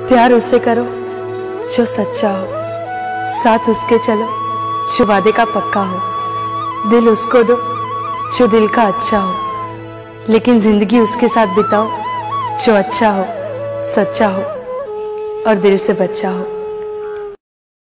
प्यार उसे करो जो सच्चा हो, साथ उसके चलो जो वादे का पक्का हो, दिल उसको दो जो दिल का अच्छा हो, लेकिन जिंदगी उसके साथ बिताओ जो अच्छा हो, सच्चा हो और दिल से बच्चा हो।